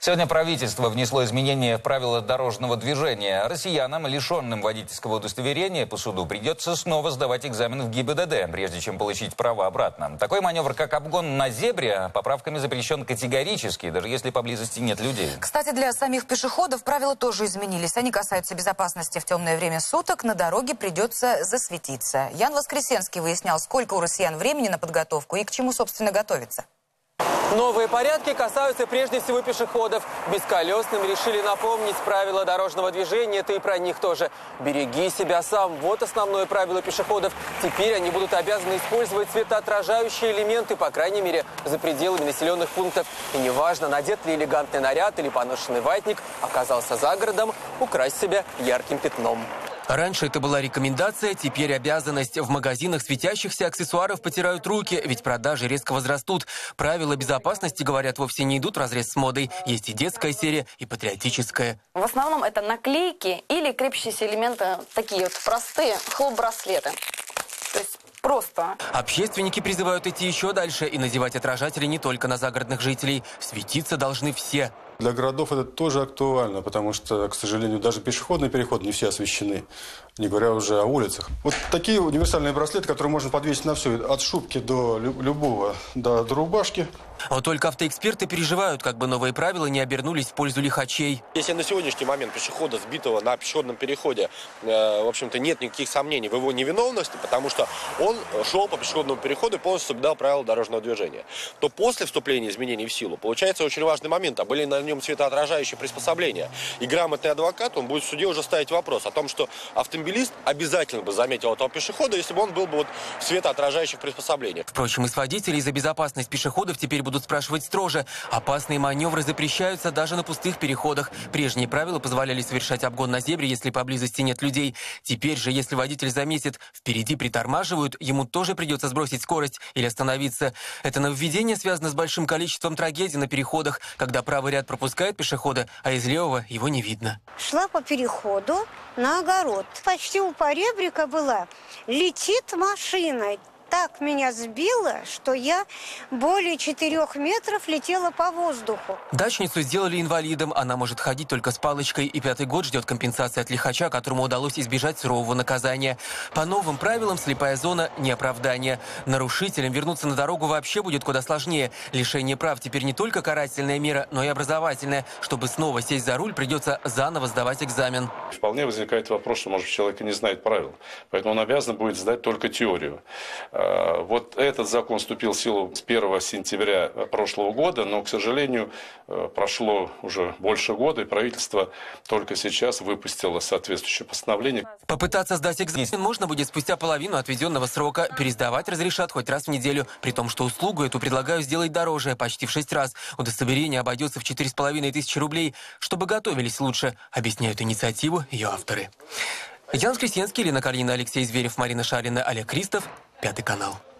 Сегодня правительство внесло изменения в правила дорожного движения. Россиянам, лишенным водительского удостоверения, по суду придется снова сдавать экзамен в ГИБДД, прежде чем получить права обратно. Такой маневр, как обгон на зебре, поправками запрещен категорически, даже если поблизости нет людей. Кстати, для самих пешеходов правила тоже изменились. Они касаются безопасности в темное время суток. На дороге придется засветиться. Ян Воскресенский выяснял, сколько у россиян времени на подготовку и к чему, собственно, готовиться. Новые порядки касаются прежде всего пешеходов. Бесколесным решили напомнить правила дорожного движения, ты и про них тоже. Береги себя сам. Вот основное правило пешеходов. Теперь они будут обязаны использовать светоотражающие элементы, по крайней мере, за пределами населенных пунктов. И неважно, надет ли элегантный наряд или поношенный ватник, оказался за городом, украсть себя ярким пятном. Раньше это была рекомендация, теперь обязанность. В магазинах светящихся аксессуаров потирают руки, ведь продажи резко возрастут. Правила безопасности, говорят, вовсе не идут вразрез с модой. Есть и детская серия, и патриотическая. В основном это наклейки или крепящиеся элементы, такие вот простые хлоп-браслеты. То есть просто. Общественники призывают идти еще дальше и надевать отражатели не только на загородных жителей. Светиться должны все. Для городов это тоже актуально, потому что, к сожалению, даже пешеходные переходы не все освещены, не говоря уже о улицах. Вот такие универсальные браслеты, которые можно подвесить на все, от шубки до любого, до рубашки. Вот только автоэксперты переживают, как бы новые правила не обернулись в пользу лихачей. Если на сегодняшний момент пешехода, сбитого на пешеходном переходе, в общем-то, нет никаких сомнений в его невиновности, потому что он шел по пешеходному переходу и полностью соблюдал правила дорожного движения, то после вступления изменений в силу получается очень важный момент, а были на нем светоотражающие приспособления. И грамотный адвокат, он будет в суде уже ставить вопрос о том, что автомобилист обязательно бы заметил этого пешехода, если бы он был бы вот в светоотражающих приспособлениях. Впрочем, из водителей за безопасность пешеходов теперь будут спрашивать строже. Опасные маневры запрещаются даже на пустых переходах. Прежние правила позволяли совершать обгон на зебре, если поблизости нет людей. Теперь же, если водитель заметит, впереди притормаживают, ему тоже придется сбросить скорость или остановиться. Это нововведение связано с большим количеством трагедий на переходах, когда правый ряд пропускает пешехода, а из левого его не видно. Шла по переходу на огород. Почти у поребрика была. Летит машина. Так меня сбило, что я более 4 метров летела по воздуху. Дачницу сделали инвалидом. Она может ходить только с палочкой. И 5-й год ждет компенсации от лихача, которому удалось избежать сурового наказания. По новым правилам слепая зона – не оправдание. Нарушителям вернуться на дорогу вообще будет куда сложнее. Лишение прав теперь не только карательная мера, но и образовательная. Чтобы снова сесть за руль, придется заново сдавать экзамен. Вполне возникает вопрос, что, может, человек и не знает правил. Поэтому он обязан будет сдать только теорию. Вот этот закон вступил в силу с 1 сентября прошлого года, но, к сожалению, прошло уже больше года, и правительство только сейчас выпустило соответствующее постановление. Попытаться сдать экзамен можно будет спустя половину отведенного срока. Пересдавать разрешат хоть раз в неделю, при том, что услугу эту предлагаю сделать дороже, почти в 6 раз. Удостоверение обойдется в 4500 рублей. Чтобы готовились лучше, объясняют инициативу ее авторы. Ян Воскресенский, Елена Калинина, Алексей Зверев, Марина Шарина, Олег Кристов, 5 канал.